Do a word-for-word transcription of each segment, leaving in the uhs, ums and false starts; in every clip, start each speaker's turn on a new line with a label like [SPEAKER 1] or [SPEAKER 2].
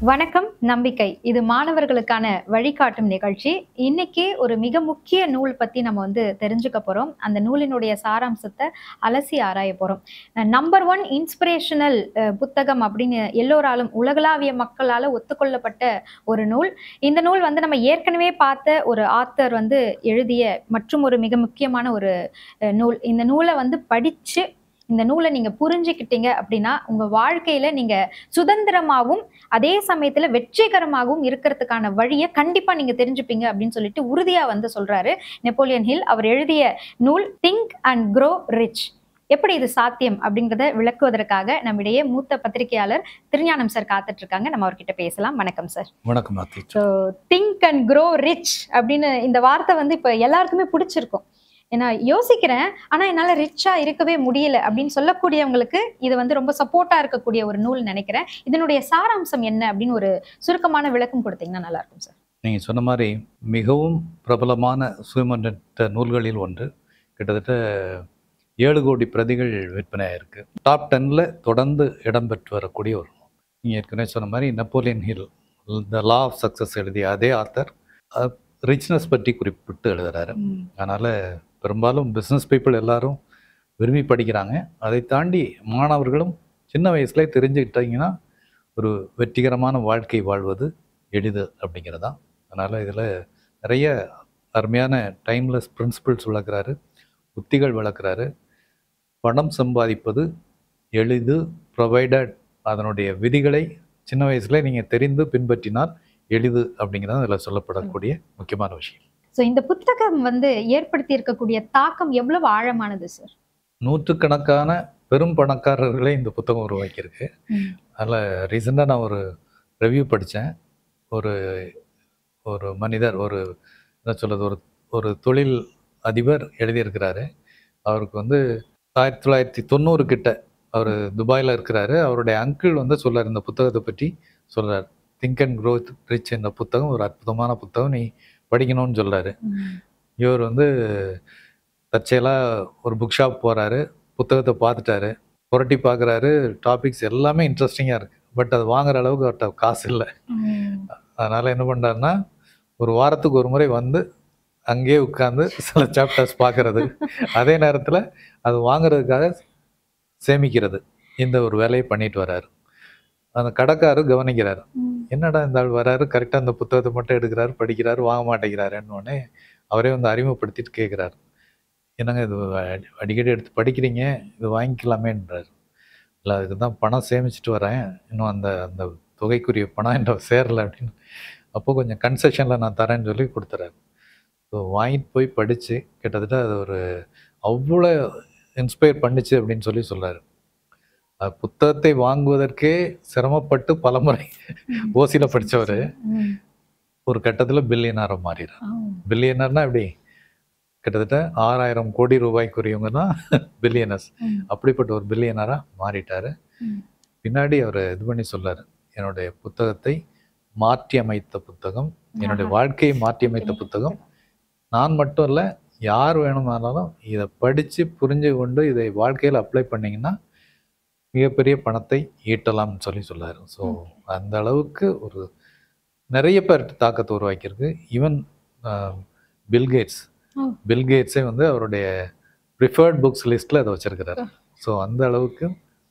[SPEAKER 1] வணக்கம் நம்பிக்கை. இது மாணவர்களுக்கான வழிகாட்டும் நிகழ்ச்சி. இன்னைக்கு ஒரு மிக முக்கிய நூல் பத்தி நம்ம வந்து தெரிஞ்சுக்க போறோம். அந்த நூலினுடைய சாராம்சத்தை அலசி ஆராய போறோம். நம்பர் ஒன் இன்ஸ்பிரேஷனல் புத்தகம் அப்படின்னு எல்லோராலும் உலகளாவிய மக்களால ஒத்துக்கொள்ளப்பட்ட ஒரு நூல். இந்த நூல் வந்து நம்ம ஏற்கனவே பார்த்த ஒரு ஆத்தர் வந்து எழுதிய மற்றும் ஒரு மிக முக்கியமான ஒரு நூல். இந்த நூலை வந்து படிச்சு இந்த நூலை நீங்க புரிஞ்சுக்கிட்டீங்க அப்படின்னா உங்க வாழ்க்கையில நீங்க சுதந்திரமாகவும் அதே சமயத்துல வெற்றிகரமாகவும் இருக்கிறதுக்கான வழியை கண்டிப்பா நீங்க தெரிஞ்சுப்பீங்க அப்படின்னு சொல்லிட்டு உறுதியா வந்து சொல்றாரு நெப்போலியன் ஹில். அவர் எழுதிய நூல் திங்க் அண்ட் க்ரோ ரிச். எப்படி இது சாத்தியம் அப்படிங்கிறத விளக்குவதற்காக நம்மிடையே மூத்த பத்திரிகையாளர் திருஞானம் சார் காத்துட்டு இருக்காங்க. நம்ம அவர்கிட்ட பேசலாம். வணக்கம் சார்.
[SPEAKER 2] வணக்கம்.
[SPEAKER 1] திங்க் அண்ட் க்ரோ ரிச் அப்படின்னு இந்த வார்த்தை வந்து இப்ப எல்லாருக்குமே பிடிச்சிருக்கும். ஏன்னா யோசிக்கிறேன், ஆனா என்னால ரிச்சா இருக்கவே முடியல அப்படின்னு சொல்லக்கூடியவங்களுக்கு இது வந்து ரொம்ப சப்போர்ட்டா இருக்கக்கூடிய ஒரு நூல் நினைக்கிறேன். இதனுடைய சாராம்சம் என்ன அப்படின்னு ஒரு சுருக்கமான விளக்கம் கொடுத்தீங்கன்னா நல்லா இருக்கும் சார்.
[SPEAKER 2] நீங்க சொன்ன மாதிரி மிகவும் பிரபலமான சுயமுன்னேற்ற நூல்களில் ஒன்று. கிட்டத்தட்ட ஏழு கோடி பிரதிகள் விற்பனையாக இருக்கு. டாப் டென்ல தொடர்ந்து இடம்பெற்று வரக்கூடிய ஒரு நூல். நீங்க ஏற்கனவே சொன்ன மாதிரி Napoleon Hill the law of success எழுதிய அதே ஆத்தர் ரிச்னஸ் பற்றி குறிப்பிட்டு எழுதுறாரு. அதனால பெரும்பாலும் பிஸ்னஸ் பீப்புள் எல்லாரும் விரும்பி படிக்கிறாங்க. அதை தாண்டி மாணவர்களும் சின்ன வயசுல தெரிஞ்சுக்கிட்டீங்கன்னா ஒரு வெற்றிகரமான வாழ்க்கை வாழ்வது எளிது அப்படிங்கிறதா. அதனால் இதில் நிறைய அருமையான டைம்லெஸ் பிரின்சிபிள்ஸ் விளக்குறாரு, உத்திகள் விளக்குறாரு. பணம் சம்பாதிப்பது எளிது, ப்ரொவைடட் அதனுடைய விதிகளை சின்ன வயசுல நீங்கள் தெரிந்து பின்பற்றினால் எளிது அப்படிங்கிறது அதில் சொல்லப்படக்கூடிய முக்கியமான விஷயம்.
[SPEAKER 1] ஸோ இந்த புத்தகம் வந்து ஏற்படுத்தி இருக்கக்கூடிய தாக்கம் எவ்வளவு ஆழமானது சார்?
[SPEAKER 2] நூற்றுக்கணக்கான பெரும் பணக்காரர்களை இந்த புத்தகம் உருவாக்கியிருக்கு. அதில் ரீசெண்டாக நான் ஒரு ரிவ்யூ படித்தேன். ஒரு ஒரு மனிதர், ஒரு என்ன சொல்கிறது, ஒரு ஒரு தொழில் அதிபர் எழுதியிருக்கிறாரு. அவருக்கு வந்து ஆயிரத்தி தொள்ளாயிரத்தி தொண்ணூறு கிட்ட அவர் துபாயில் இருக்கிறாரு. அவருடைய அங்கிள் வந்து சொல்கிறார், இந்த புத்தகத்தை பற்றி சொல்கிறார். திங்க் அண்ட் க்ரோ ரிச் என்ற புத்தகம் ஒரு அற்புதமான புத்தகம், நீ படிக்கணும்னு சொல்கிறாரு. இவர் வந்து தற்செயலாக ஒரு புக் ஷாப் போகிறாரு, புத்தகத்தை பார்த்துட்டாரு, புரட்டி பார்க்குறாரு. டாபிக்ஸ் எல்லாமே இன்ட்ரெஸ்டிங்காக இருக்குது. பட் அது வாங்குற அளவுக்கு அவர்கிட்ட காசு இல்லை. அதனால் என்ன பண்ணுறாருன்னா, ஒரு வாரத்துக்கு ஒரு முறை வந்து அங்கேயே உட்காந்து சில சாப்டர்ஸ் பார்க்கறது, அதே நேரத்தில் அது வாங்குறதுக்காக சேமிக்கிறது, இந்த ஒரு வேலையை பண்ணிட்டு வர்றாரு. அந்த கடைக்காரர் கவனிக்கிறார், என்னடா இந்த ஆள் வராரு, கரெக்டாக அந்த புத்தகத்தை மட்டும் எடுக்கிறாரு, படிக்கிறாரு, வாங்க மாட்டேங்கிறாருன்னு உடனே அவரே வந்து அறிமுகப்படுத்திட்டு கேட்குறாரு, என்னங்க இது அடிக்கடி எடுத்து படிக்கிறீங்க, இது வாங்கிக்கலாமேன்றார். இல்லை, அதுக்கு தான் பணம் சேமிச்சுட்டு வரேன், இன்னும் அந்த அந்த தொகைக்குரிய பணம் என்ன சேரலை அப்படின்னு. அப்போ கொஞ்சம் கன்செஷனில் நான் தரேன்னு சொல்லி கொடுத்துறாரு. ஸோ வாங்கிட்டு போய் படித்து கிட்டத்தட்ட அது ஒரு அவ்வளோ இன்ஸ்பயர் பண்ணிச்சு அப்படின்னு சொல்லி சொல்கிறாரு. புத்தகத்தை வாங்குவதற்கே சிரமப்பட்டு பலமுறை ஓசியில் படித்தவர் ஒரு கட்டத்தில் பில்லியனராக மாறிறார். பில்லியனர்னா எப்படி, கிட்டத்தட்ட ஆறாயிரம் கோடி ரூபாய்க்குரியவங்க தான் பில்லியனர்ஸ். அப்படிப்பட்ட ஒரு பில்லியனராக மாறிட்டார். பின்னாடி அவர் இது பண்ணி சொல்லார், என்னுடைய புத்தகத்தை மாற்றி அமைத்த புத்தகம், என்னுடைய வாழ்க்கையை மாற்றி அமைத்த புத்தகம். நான் மட்டும் இல்லை, யார் வேணுமானாலும் இதை படித்து புரிஞ்சு கொண்டு இதை வாழ்க்கையில் அப்ளை பண்ணிங்கன்னா மிகப்பெரிய பணத்தை ஈட்டலாம்னு சொல்லி சொல்லார். ஸோ அந்த அளவுக்கு ஒரு நிறைய பேர் தாக்கத்தை உருவாக்கியிருக்கு. ஈவன் பில்கேட்ஸ் பில்கேட்ஸே வந்து அவருடைய ப்ரிஃபர்ட் புக்ஸ் லிஸ்ட்டில் அதை வச்சிருக்கிறார். ஸோ அந்த அளவுக்கு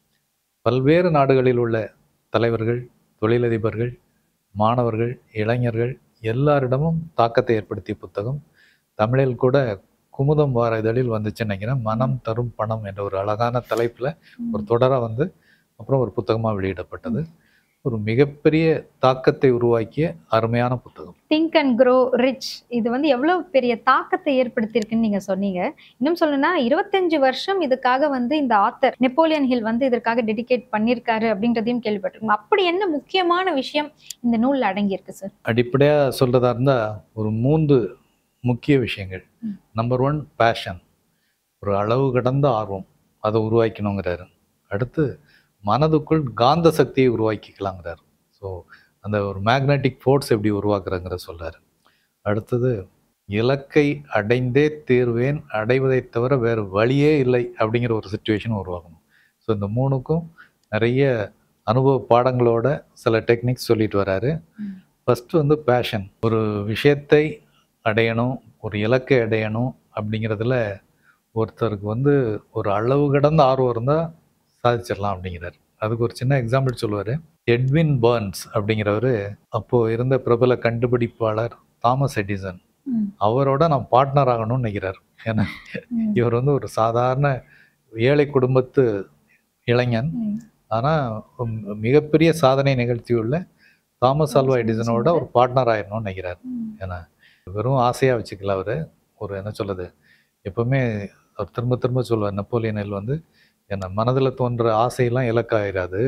[SPEAKER 2] பல்வேறு நாடுகளில் உள்ள தலைவர்கள், தொழிலதிபர்கள், மாணவர்கள், இளைஞர்கள் எல்லாரிடமும் தாக்கத்தை ஏற்படுத்திய புத்தகம். தமிழில் கூட குமுதம் வார இதழில் வந்துச்சு நினைக்கிறேன். மனம் தரும் பணம் என்ற ஒரு அழகான தலைப்பில் ஒரு தொடராக வந்து அப்புறம் ஒரு புத்தகமாக வெளியிடப்பட்டது. ஒரு மிகப்பெரிய தாக்கத்தை உருவாக்கிய அருமையான புத்தகம்
[SPEAKER 1] திங்க் அண்ட் க்ரோ ரிச். இது வந்து எவ்வளவு பெரிய தாக்கத்தை ஏற்படுத்தியிருக்குன்னு நீங்க சொன்னீங்க. இன்னும் சொல்லணும்னா இருபத்தஞ்சு வருஷம் இதுக்காக வந்து இந்த ஆத்தர் நெப்போலியன் ஹில் வந்து இதற்காக டெடிகேட் பண்ணியிருக்காரு அப்படின்றதையும் கேள்விப்பட்டிருக்கோம். அப்படி என்ன முக்கியமான விஷயம் இந்த நூலில் அடங்கியிருக்கு சார்?
[SPEAKER 2] அடிப்படையாக சொல்றதா இருந்தால் ஒரு மூன்று முக்கிய விஷயங்கள். நம்பர் ஒன், பேஷன், ஒரு அளவு கடந்த ஆர்வம், அதை உருவாக்கணுங்கிறாரு. அடுத்து மனதுக்குள் காந்த சக்தியை உருவாக்கிக்கலாங்கிறார். ஸோ அந்த ஒரு மேக்னெட்டிக் ஃபோர்ஸ் எப்படி உருவாக்குறங்கிற சொல்கிறார். அடுத்தது இலக்கை அடைந்தே தீர்வேன், அடைவதை தவிர வேறு வழியே இல்லை அப்படிங்கிற ஒரு சுச்சுவேஷன் உருவாக்கணும். ஸோ இந்த மூணுக்கும் நிறைய அனுபவ பாடங்களோட சில டெக்னிக்ஸ் சொல்லிட்டு வராரு. ஃபர்ஸ்ட் வந்து பேஷன். ஒரு விஷயத்தை அடையணும், ஒரு இலக்கை அடையணும் அப்படிங்கிறதுல ஒருத்தருக்கு வந்து ஒரு அளவு கடந்த ஆர்வம் இருந்தால் சாதிச்சிடலாம் அப்படிங்கிறார். அதுக்கு ஒரு சின்ன எக்ஸாம்பிள் சொல்லுவார். எட்வின் பர்ன்ஸ் அப்படிங்கிறவர் அப்போது இருந்த பிரபல கண்டுபிடிப்பாளர் தாமஸ் எடிசன், அவரோட நான் பார்ட்னர் ஆகணும்னு நினைக்கிறார். ஏன்னா இவர் வந்து ஒரு சாதாரண ஏழை குடும்பத்து இளைஞன், ஆனால் மிகப்பெரிய சாதனை நிகழ்த்தியுள்ள தாமஸ் ஆல்வா எடிசனோட ஒரு பார்ட்னர் ஆயிடணும்னு நினைக்கிறார். ஏன்னா வெறும் ஆசையாக வச்சுக்கல அவர். ஒரு என்ன சொல்லுது, எப்பவுமே அவர் திரும்ப திரும்ப சொல்லுவார், நெப்போலியன் ஹில் வந்து என்ன மனதில் தோன்ற ஆசையெல்லாம் இலக்காயிராது.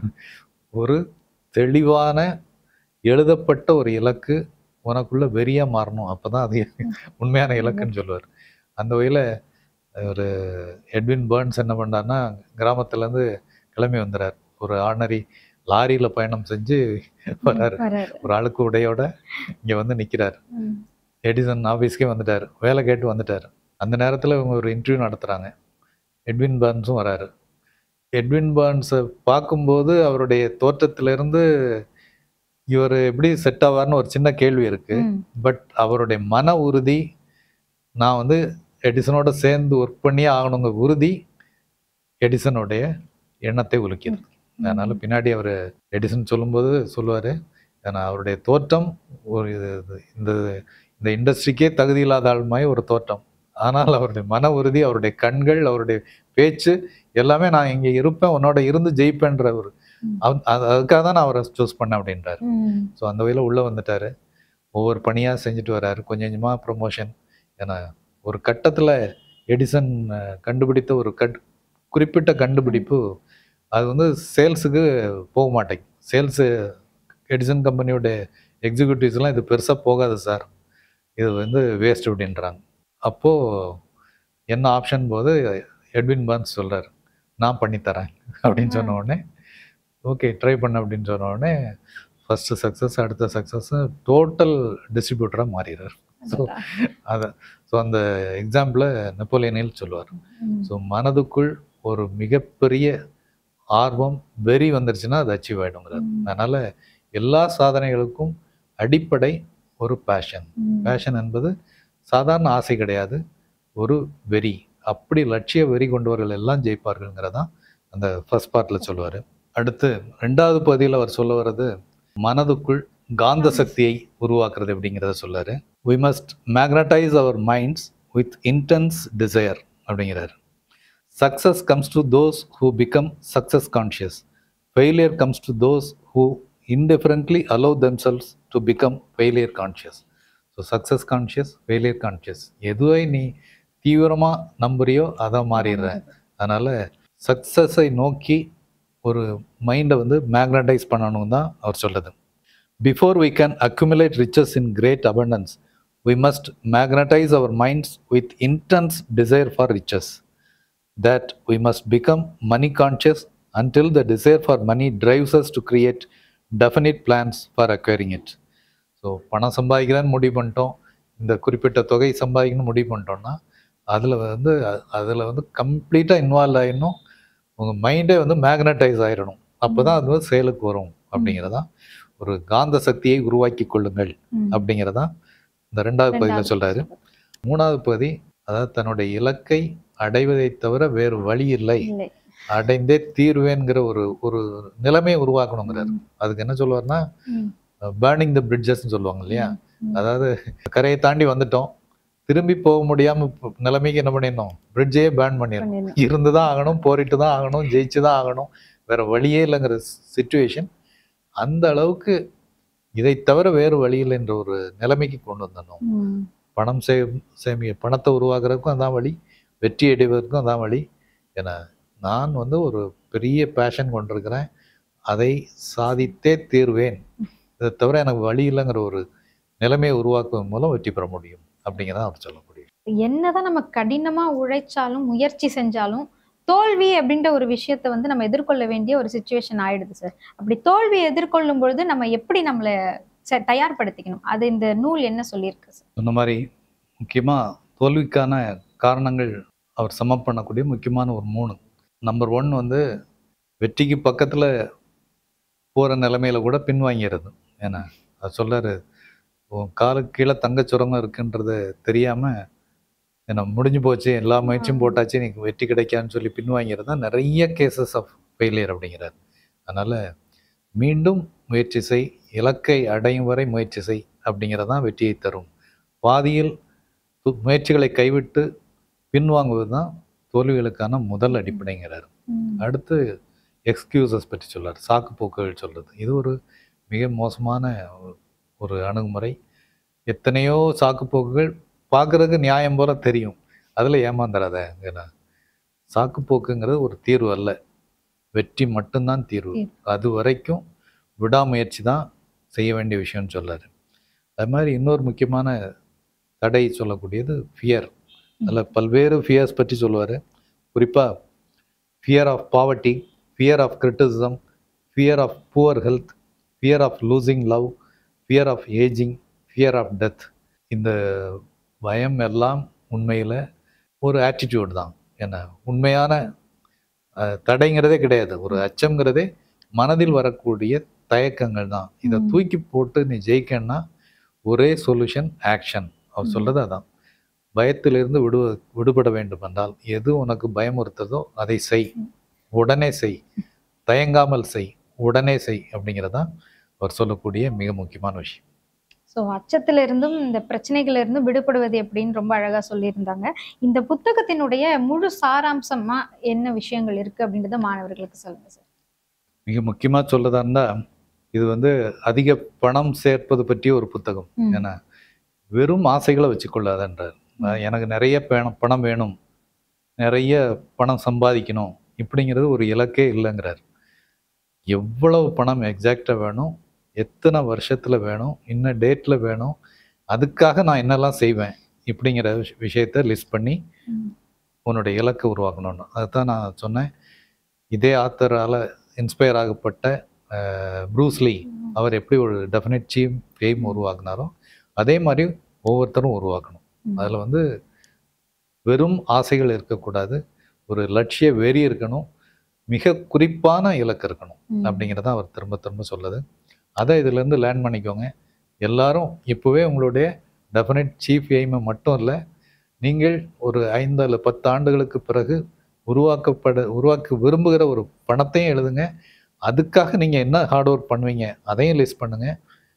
[SPEAKER 2] ஒரு தெளிவான எழுதப்பட்ட ஒரு இலக்கு உனக்குள்ள வெறியா மாறணும், அப்பதான் அது உண்மையான இலக்குன்னு சொல்லுவார். அந்த வகையில் ஒரு எட்வின் பர்ன்ஸ் என்ன பண்ணார்னா, கிராமத்துலேருந்து கிளம்பி வந்துறார். ஒரு ஆர்டினரி லாரியில் பயணம் செஞ்சு வர்றாரு. ஒரு அழுக்கு உடையோட இங்கே வந்து நிற்கிறார். எடிசன் ஆஃபீஸ்க்கே வந்துட்டார், வேலை கேட்டு வந்துட்டார். அந்த நேரத்தில் இவங்க ஒரு இன்டர்வியூ நடத்துகிறாங்க. எட்வின் பர்ன்ஸும் வராரு. எட்வின் பர்ன்ஸை பார்க்கும்போது அவருடைய தோற்றத்திலிருந்து இவர் எப்படி செட் ஆவார்னு ஒரு சின்ன கேள்வி இருக்கு. பட் அவருடைய மன உறுதி, நான் வந்து எடிசனோட சேர்ந்து ஒர்க் பண்ணியே ஆகணுங்க உறுதி எடிசனுடைய எண்ணத்தை உலுக்கியது. அதனால பின்னாடி அவர் எடிசன் சொல்லும்போது சொல்லுவார், ஏன்னா அவருடைய தோற்றம் ஒரு இந்த இந்த இண்டஸ்ட்ரிக்கே தகுதி இல்லாத ஆளுமாய் ஒரு தோற்றம், ஆனால் அவருடைய மன உறுதி, அவருடைய கண்கள், அவருடைய பேச்சு எல்லாமே நான் இங்கே இருப்பேன், உன்னோட இருந்து ஜெயிப்பேன்ற ஒரு அதுக்காக தான் நான் அவரை சூஸ் பண்ணேன் அப்படின்றாரு. ஸோ அந்த வகையில் உள்ளே வந்துட்டார். ஒவ்வொரு பணியாக செஞ்சுட்டு வர்றாரு. கொஞ்சம் கொஞ்சமாக ப்ரொமோஷன். ஏன்னா ஒரு கட்டத்தில் எடிசன் கண்டுபிடித்த ஒரு கட் குறிப்பிட்ட கண்டுபிடிப்பு அது வந்து சேல்ஸுக்கு போக மாட்டேங்குது. சேல்ஸு எடிசன் கம்பெனியோட எக்ஸிக்யூட்டிவ்ஸ்லாம் இது பெருசாக போகாது சார், இது வந்து வேஸ்ட் அப்படின்றாங்க. அப்போது என்ன ஆப்ஷன் போது எட்வின் பர்ன்ஸ் சொல்கிறார், நான் பண்ணித்தரேன் அப்படின்னு சொன்ன உடனே ஓகே ட்ரை பண்ண அப்படின்னு சொன்ன உடனே ஃபஸ்ட்டு சக்ஸஸ், அடுத்த சக்ஸஸ், டோட்டல் டிஸ்ட்ரிபியூட்டராக மாறிடுறார். ஸோ அதை ஸோ அந்த எக்ஸாம்பிளை நெப்போலியன் ஹில் சொல்லுவார். ஸோ மனதுக்குள் ஒரு மிகப்பெரிய ஆர்வம், வெறி வந்துருச்சுன்னா அது அச்சீவ் ஆகிடுங்கிறார். அதனால் எல்லா சாதனைகளுக்கும் அடிப்படை ஒரு பேஷன். பேஷன் என்பது சாதாரண ஆசை கிடையாது, ஒரு வெறி. அப்படி லட்சிய வெறி கொண்டவர்கள் எல்லாம் ஜெயிப்பார்கள்ங்கிறதான் அந்த ஃபர்ஸ்ட் பார்ட்டில் சொல்லுவார். அடுத்து ரெண்டாவது பகுதியில் அவர் சொல்ல வர்றது மனதுக்குள் காந்த சக்தியை உருவாக்குறது அப்படிங்கிறத சொல்லாரு. we must magnetize our minds with intense desire அப்படிங்கிறார். success comes to those who become success conscious. failure comes to those who indifferently allow themselves to become failure conscious. so success conscious, failure conscious, எதுவை நீ தீவிரமா நம்புறியோ அதை மாறிடுற. அதனால சக்சஸை நோக்கி ஒரு மைண்டை வந்து magnetise பண்ணணும் தான் அவர் சொல்லுது. Before we can accumulate riches in great abundance, we must magnetize our minds with intense desire for riches. That we must become money conscious until the desire for money drives us to create definite plans for acquiring it. So பணம் சம்பாதிக்கிறேன்னு முடிவு பண்ணிட்டோம், இந்த குறிப்பிட்ட தொகை சம்பாதிக்கணும்னு முடிவு பண்ணிட்டோம்னா அதில் வந்து அதில் வந்து கம்ப்ளீட்டாக இன்வால்வ் ஆகிடணும். உங்கள் மைண்டே வந்து மேக்னடைஸ் ஆகிடணும், அப்போ தான் அது வந்து செயலுக்கு வரும் அப்படிங்கிறதான். ஒரு காந்த சக்தியை உருவாக்கி கொள்ளுங்கள் அப்படிங்கிறதா இந்த ரெண்டாவது பகுதியில் சொல்றாரு. மூணாவது பகுதி, அதாவது தன்னுடைய இலக்கை அடைவதை தவிர வேறு வழி இல்லை, அடைந்தே தீர்வேங்கிற ஒரு ஒரு நிலைமையை உருவாக்கணுங்கிறாரு. அதுக்கு என்ன சொல்லுவார்னா, பேர்னிங் த பிரிட்ஜஸ்ன்னு சொல்லுவாங்க இல்லையா, அதாவது கரையை தாண்டி வந்துட்டோம், திரும்பி போக முடியாம நிலைமைக்கு என்ன பண்ணிடணும், பிரிட்ஜையே பேர்ன் பண்ணிடணும், இருந்து தான் ஆகணும், போரிட்டு தான் ஆகணும், ஜெயிச்சு தான் ஆகணும், வேற வழியே இல்லைங்கிற சிச்சுவேஷன். அந்த அளவுக்கு இதை தவிர வேறு வழியில் என்ற ஒரு நிலைமைக்கு கொண்டு வந்துடணும். பணம் சே சேமிய பணத்தை உருவாக்குறதுக்கும் அதான் வழி, வெற்றி அடைவதற்கும் அதான் வழி. என நான் வந்து ஒரு பெரிய பேஷன் கொண்டிருக்கிறேன், அதை சாதித்தே தீர்வேன், இதை தவிர எனக்கு வழி இல்லைங்கிற ஒரு நிலைமையை உருவாக்குவதன் மூலம் வெற்றி பெற முடியும் அப்படிங்கிறத அவர் சொல்ல முடியும்.
[SPEAKER 1] என்னதான் நம்ம கடினமா உழைச்சாலும் முயற்சி செஞ்சாலும் தோல்வி அப்படின்ற ஒரு விஷயத்த வந்து நம்ம எதிர்கொள்ள வேண்டிய ஒரு சிச்சுவேஷன் ஆயிடுது சார். அப்படி தோல்வியை எதிர்கொள்ளும் பொழுது நம்ம எப்படி நம்மளை தயார்படுத்திக்கணும், அது இந்த நூல் என்ன சொல்லியிருக்கு சார்?
[SPEAKER 2] சொன்ன மாதிரி முக்கியமாக தோல்விக்கான காரணங்கள் அவர் சம பண்ணக்கூடிய முக்கியமான ஒரு மூணு. நம்பர் ஒன் வந்து வெற்றிக்கு பக்கத்தில் போகிற நிலைமையில கூட பின்வாங்கிறது. ஏன்னா அது சொல்கிறாரு, உன் காலுக்கு கீழே தங்க சுரங்கம் இருக்குன்றது தெரியாமல் என்ன முடிஞ்சு போச்சு, எல்லா முயற்சியும் போட்டாச்சு, எனக்கு வெற்றி கிடைக்கான்னு சொல்லி பின்வாங்கிறது தான் நிறைய கேசஸ் ஆஃப் ஃபெயிலியர் அப்படிங்கிறார். அதனால் மீண்டும் முயற்சி செய், இலக்கை அடையும் வரை முயற்சி செய் அப்படிங்கிறதான் வெற்றியை தரும். பாதியில் முயற்சிகளை கைவிட்டு பின்வாங்குவது தான் தோல்விகளுக்கான முதல் அடிப்படைங்கிறார். அடுத்து எக்ஸ்கியூசஸ் பற்றி சொல்றார், சாக்கு போக்குகள் சொல்கிறது. இது ஒரு மிக மோசமான ஒரு அணுகுமுறை. எத்தனையோ சாக்கு போக்குகள் பார்க்குறதுக்கு நியாயம் போல தெரியும், அதில் ஏமாந்துடாத. ஏன்னா சாக்கு போக்குங்கிறது ஒரு தீர்வு அல்ல, வெற்றி மட்டும்தான் தீர்வு. அது வரைக்கும் விடாமுயற்சி தான் செய்ய வேண்டிய விஷயம்னு சொல்றாரு. அது மாதிரி இன்னொரு முக்கியமான தடை சொல்லக்கூடியது ஃபியர். அதில் பல்வேறு ஃபியர்ஸ் பற்றி சொல்லுவார். குறிப்பாக fear of poverty, fear of criticism, fear of poor health, fear of losing love, fear of aging, fear of death. இந்த பயம் எல்லாம் உண்மையில் ஒரு ஆட்டிடியூட் தான். ஏன்னா உண்மையான தடைங்கிறதே கிடையாது, ஒரு அச்சம்ங்கிறதே மனதில் வரக்கூடிய தயக்கங்கள் தான். இதை தூக்கி போட்டு நீ ஜெயிக்கன்னா ஒரே சொல்யூஷன் ஆக்ஷன். அவர் சொல்கிறது அதான். பயத்திலிருந்து விடு விடுபட வேண்டும் என்றால் எது உனக்கு பயமுறுத்துறதோ அதை செய், உடனே செய், தயங்காமல் செய், உடனே செய் அப்படிங்கிறதான் அவர் சொல்லக்கூடிய மிக முக்கியமான விஷயம்.
[SPEAKER 1] ஸோ அச்சத்திலிருந்தும் இந்த பிரச்சனைகள் இருந்தும் விடுபடுவது எப்படின்னு ரொம்ப அழகாக சொல்லியிருந்தாங்க. இந்த புத்தகத்தினுடைய முழு சாராம்சமா என்ன விஷயங்கள் இருக்கு அப்படின்றத மாணவர்களுக்கு சொல்லுங்க சார்.
[SPEAKER 2] மிக முக்கியமாக சொல்லதா இருந்தால் இது வந்து அதிக பணம் சேர்ப்பது பற்றிய ஒரு புத்தகம். ஏன்னா வெறும் ஆசைகளை வச்சுக்கொள்ளாதன்றார். எனக்கு நிறைய பணம் பணம் வேணும், நிறைய பணம் சம்பாதிக்கணும் இப்படிங்கிறது ஒரு இலக்கே இல்லைங்கிறார். எவ்வளவு பணம் எக்ஸாக்டாக வேணும், எத்தனை வருஷத்தில் வேணும், இன்ன டேட்டில் வேணும், அதுக்காக நான் என்னெல்லாம் செய்வேன் இப்படிங்கிற விஷயத்த லிஸ்ட் பண்ணி உன்னுடைய இலக்கை உருவாக்கணும்னு. அதுதான் நான் சொன்னேன். இதே ஆத்தரால் இன்ஸ்பயர் ஆகப்பட்ட ப்ரூஸ்லி அவர் எப்படி ஒரு டெஃபினட் சீஃப் எய்ம் உருவாக்குனாரோ அதே மாதிரி ஒவ்வொருத்தரும் உருவாக்கணும். அதில் வந்து வெறும் ஆசைகள் இருக்கக்கூடாது, ஒரு லட்சிய வெறி இருக்கணும், மிக குறிப்பான இலக்கு இருக்கணும் அப்படிங்கிறத அவர் திரும்ப திரும்ப சொல்லுது. அதை இதுலேருந்து லேர்ன் பண்ணிக்கோங்க. எல்லாரும் இப்போவே உங்களுடைய டெஃபினட் சீஃப் எய்மை மட்டும் இல்லை, நீங்கள் ஒரு ஐந்து அல்லது பத்து ஆண்டுகளுக்கு பிறகு உருவாக்கப்பட உருவாக்க விரும்புகிற ஒரு பணத்தையும் எழுதுங்க. அதுக்காக நீங்கள் என்ன ஹார்ட் ஒர்க் பண்ணுவீங்க அதையும் லிஸ்ட் பண்ணுங்கள்.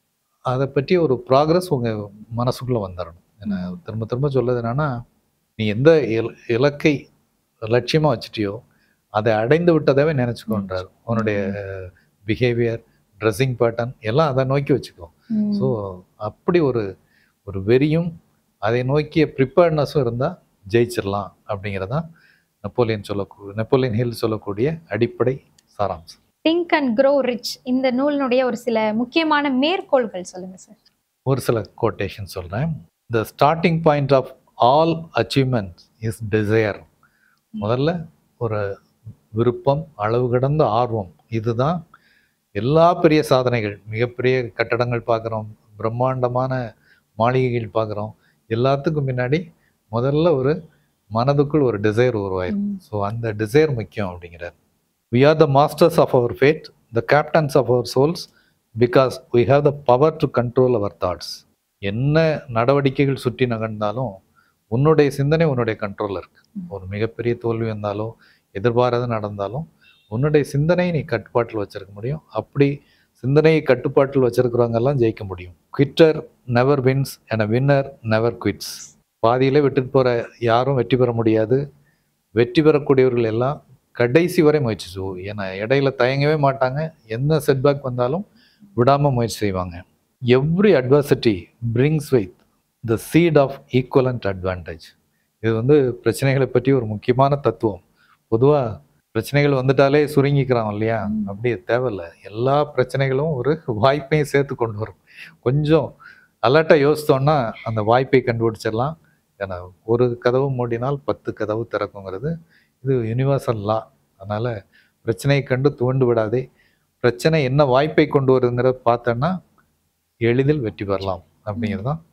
[SPEAKER 2] அதை பற்றி ஒரு ப்ராக்ரஸ் உங்கள் மனசுக்குள்ளே வந்துடணும். ஏன்னா திரும்ப திரும்ப சொல்லுது என்னன்னா, நீ எந்த இல இலக்கை லட்சியமாக வச்சுட்டியோ அதை அடைந்து விட்டதாவே நினச்சிக்கோன்றார். உன்னுடைய பிஹேவியர், ட்ரெஸ்ஸிங் பேட்டர்ன் எல்லாம் அதை நோக்கி வச்சுக்கோ. ஸோ அப்படி ஒரு ஒரு வெறியும் அதை நோக்கிய ப்ரிப்பேர்ட்னஸும் இருந்தால் ஜெயிச்சிடலாம் அப்படிங்கிறதான் நெப்போலியன் சொல்லக்கூடிய நெப்போலியன் ஹில் சொல்லக்கூடிய அடிப்படை சாராம்சம்.
[SPEAKER 1] திங்க் அண்ட் க்ரோ ரிச் இந்த நூலினுடைய ஒரு சில முக்கியமான மேற்கோள்கள் சொல்லுங்க சார்.
[SPEAKER 2] ஒரு சில கோட்டேஷன் சொல்கிறேன். The starting point of all achievements is desire. முதல்ல ஒரு விருப்பம், அளவு கடந்த ஆர்வம். இதுதான் எல்லா பெரிய சாதனைகள், மிகப்பெரிய கட்டடங்கள் பார்க்குறோம், பிரம்மாண்டமான மாளிகைகள் பார்க்குறோம், எல்லாத்துக்கும் முன்னாடி முதல்ல ஒரு மனதுக்குள் ஒரு டிசைர் உருவாயிடும். ஸோ அந்த டிசைர் முக்கியம் அப்படிங்கிறார். We are the masters of our fate, the captains of our souls, because we have the power to control our thoughts. என்ன நடவடிக்கைகள் சுற்றி நகர்ந்தாலும் உன்னுடைய சிந்தனை உன்னுடைய கண்ட்ரோலில் இருக்குது. ஒரு மிகப்பெரிய தோல்வி வந்தாலோ எதிர்பாராத நடந்தாலும் உன்னுடைய சிந்தனையை நீ கட்டுப்பாட்டில் வச்சுருக்க முடியும். அப்படி சிந்தனையை கட்டுப்பாட்டில் வச்சுருக்கிறவங்கெல்லாம் ஜெயிக்க முடியும். Quitter never wins and a winner never quits. பாதியிலே விட்டுட்டு போகிற யாரும் வெற்றி பெற முடியாது. வெற்றி பெறக்கூடியவர்கள் எல்லாம் கடைசி வரை முயற்சி செய்வோம். ஏன்னா இடையில தயங்கவே மாட்டாங்க. எந்த செட்பேக் வந்தாலும் விடாமல் முயற்சி செய்வாங்க. Every adversity brings with the seed of equivalent advantage. இது வந்து பிரச்சனைகளை பற்றி ஒரு முக்கியமான தத்துவம். பொதுவாக பிரச்சனைகள் வந்துட்டாலே சுருங்கிக்கிறான் இல்லையா, அப்படியே தேவையில்லை. எல்லா பிரச்சனைகளும் ஒரு வாய்ப்பையும் சேர்த்து கொண்டு வரும். கொஞ்சம் அலர்ட்டாக யோசித்தோன்னா அந்த வாய்ப்பை கண்டுபிடிச்சிடலாம். ஏன்னா ஒரு கதவு மூடினால் பத்து கதவு திறக்குங்கிறது இது யுனிவர்சல் லா. அதனால் பிரச்சனையை கண்டு துவண்டு விடாதே. பிரச்சனை என்ன வாய்ப்பை கொண்டு வருதுங்கிறத பார்த்தோன்னா எளிதில் வெற்றி பெறலாம் அப்படிங்கிறது தான்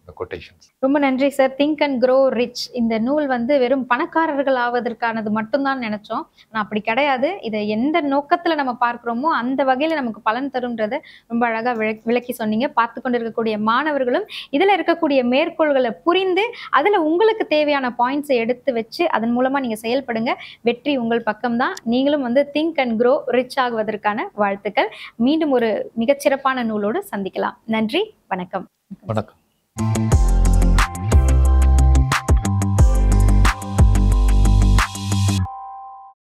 [SPEAKER 2] கொட்டேஷன்ஸ்.
[SPEAKER 1] ரொம்ப நன்றி sir. Think and grow rich இந்த நூல் வந்து வெறும் பணக்காரர்கள் ஆவதற்கானது மட்டும்தான் நினைச்சோம். ஆனால் அப்படி கிடையாது. இதை எந்த நோக்கத்தில் நம்ம பார்க்குறோமோ அந்த வகையில் நமக்கு பலன் தரும்ன்றதை ரொம்ப அழகாக விள விளக்கி சொன்னீங்க. பார்த்து கொண்டு இருக்கக்கூடிய மாணவர்களும் இதில் இருக்கக்கூடிய மேற்கோள்களை புரிந்து அதில் உங்களுக்கு தேவையான பாயிண்ட்ஸை எடுத்து வச்சு அதன் மூலமாக நீங்கள் செயல்படுங்க. வெற்றி உங்கள் பக்கம்தான். நீங்களும் வந்து திங்க் அண்ட் க்ரோ ரிச் ஆகுவதற்கான வாழ்த்துக்கள். மீண்டும் ஒரு மிகச்சிறப்பான நூலோடு சந்திக்கலாம். நன்றி, வணக்கம்.
[SPEAKER 2] வணக்கம்.